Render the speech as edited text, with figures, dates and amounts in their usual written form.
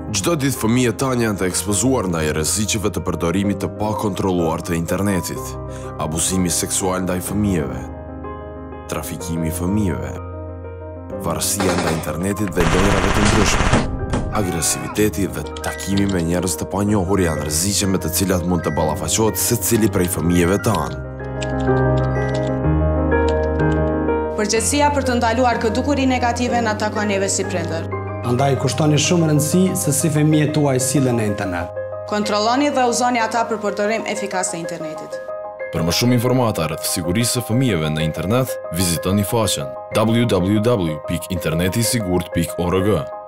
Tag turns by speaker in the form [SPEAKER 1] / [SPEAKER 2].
[SPEAKER 1] Çdo ditë fëmijët tanë janë të ekspozuar ndaj rreziqeve të përdorimit të pakontrolluar të internetit, abuzimi seksual ndaj fëmijëve, trafikimi i fëmijëve, varësia ndaj internetit dhe lojrave të ndryshme, agresiviteti dhe takimi me njerëz të panjohur janë rreziqe me të cilat mund të ballafaqohet secili prej fëmijëve tanë.
[SPEAKER 2] Përgjegjësia për të ndaluar këtë dukuri negative na takon neve si prindër.
[SPEAKER 3] Andaj kushtoni shumë rëndësi se si fëmijët tuaj sillen në internet.
[SPEAKER 2] Kontrolloni dhe uzoni ata për përdorim efikas të internetit.
[SPEAKER 1] Për më shumë informata rreth sigurisë së fëmijëve në internet, vizitoni faqen www.internetisigurt.org.